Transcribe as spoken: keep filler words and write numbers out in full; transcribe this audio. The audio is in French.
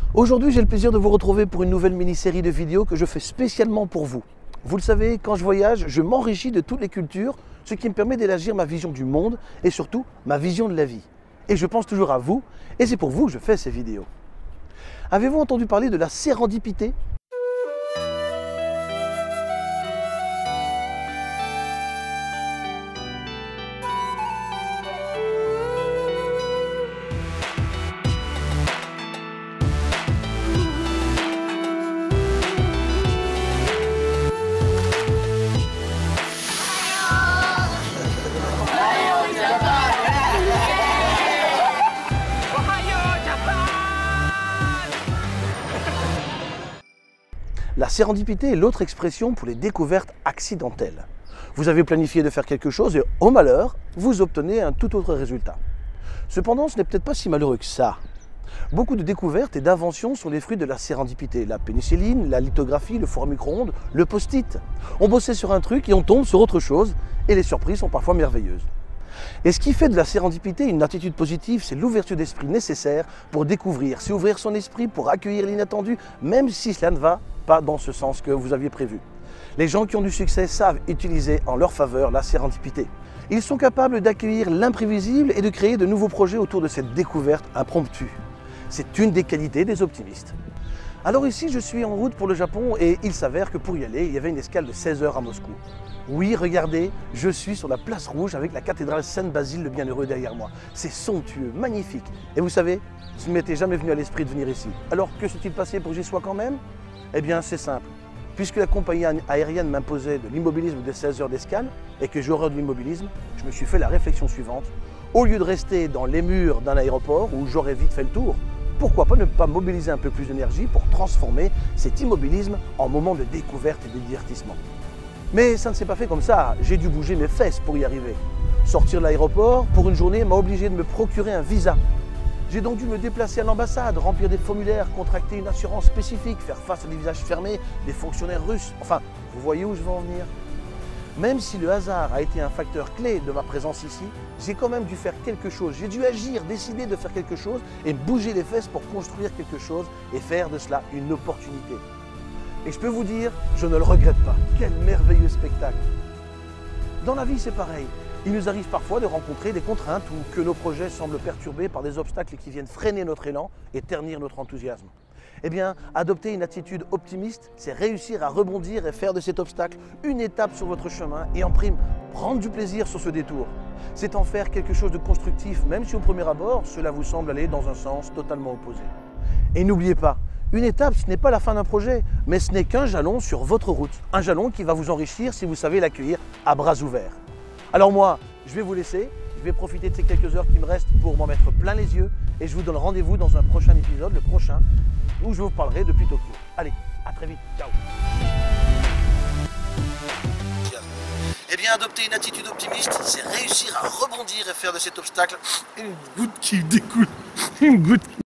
Aujourd'hui, j'ai le plaisir de vous retrouver pour une nouvelle mini-série de vidéos que je fais spécialement pour vous. Vous le savez, quand je voyage, je m'enrichis de toutes les cultures, ce qui me permet d'élargir ma vision du monde et surtout ma vision de la vie. Et je pense toujours à vous, et c'est pour vous que je fais ces vidéos. Avez-vous entendu parler de la sérendipité ? La sérendipité est l'autre expression pour les découvertes accidentelles. Vous avez planifié de faire quelque chose et, au malheur, vous obtenez un tout autre résultat. Cependant, ce n'est peut-être pas si malheureux que ça. Beaucoup de découvertes et d'inventions sont les fruits de la sérendipité. La pénicilline, la lithographie, le four à micro-ondes, le post-it. On bossait sur un truc et on tombe sur autre chose, et les surprises sont parfois merveilleuses. Et ce qui fait de la sérendipité une attitude positive, c'est l'ouverture d'esprit nécessaire pour découvrir. C'est ouvrir son esprit pour accueillir l'inattendu, même si cela ne va pas dans ce sens que vous aviez prévu. Les gens qui ont du succès savent utiliser en leur faveur la sérendipité. Ils sont capables d'accueillir l'imprévisible et de créer de nouveaux projets autour de cette découverte impromptue. C'est une des qualités des optimistes. Alors ici, je suis en route pour le Japon et il s'avère que pour y aller, il y avait une escale de seize heures à Moscou. Oui, regardez, je suis sur la place rouge avec la cathédrale Saint-Basile le Bienheureux derrière moi. C'est somptueux, magnifique. Et vous savez, ce ne m'était jamais venu à l'esprit de venir ici. Alors que s'est-il passé pour que j'y sois quand même ? Eh bien, c'est simple. Puisque la compagnie aérienne m'imposait de l'immobilisme de seize heures d'escale et que j'ai horreur de l'immobilisme, je me suis fait la réflexion suivante. Au lieu de rester dans les murs d'un aéroport où j'aurais vite fait le tour, pourquoi pas ne pas mobiliser un peu plus d'énergie pour transformer cet immobilisme en moment de découverte et de divertissement. Mais ça ne s'est pas fait comme ça, j'ai dû bouger mes fesses pour y arriver. Sortir de l'aéroport pour une journée m'a obligé de me procurer un visa. J'ai donc dû me déplacer à l'ambassade, remplir des formulaires, contracter une assurance spécifique, faire face à des visages fermés, des fonctionnaires russes. Enfin, vous voyez où je veux en venir ? Même si le hasard a été un facteur clé de ma présence ici, j'ai quand même dû faire quelque chose. J'ai dû agir, décider de faire quelque chose et bouger les fesses pour construire quelque chose et faire de cela une opportunité. Et je peux vous dire, je ne le regrette pas. Quel merveilleux spectacle! Dans la vie, c'est pareil. Il nous arrive parfois de rencontrer des contraintes ou que nos projets semblent perturbés par des obstacles qui viennent freiner notre élan et ternir notre enthousiasme. Eh bien, adopter une attitude optimiste, c'est réussir à rebondir et faire de cet obstacle une étape sur votre chemin et en prime, prendre du plaisir sur ce détour. C'est en faire quelque chose de constructif, même si au premier abord, cela vous semble aller dans un sens totalement opposé. Et n'oubliez pas, une étape, ce n'est pas la fin d'un projet, mais ce n'est qu'un jalon sur votre route. Un jalon qui va vous enrichir si vous savez l'accueillir à bras ouverts. Alors moi, je vais vous laisser, je vais profiter de ces quelques heures qui me restent pour m'en mettre plein les yeux et je vous donne rendez-vous dans un prochain épisode, le prochain, où je vous parlerai depuis Tokyo. Allez, à très vite, ciao. Eh bien, adopter une attitude optimiste, c'est réussir à rebondir et faire de cet obstacle une goutte qui découle, une goutte.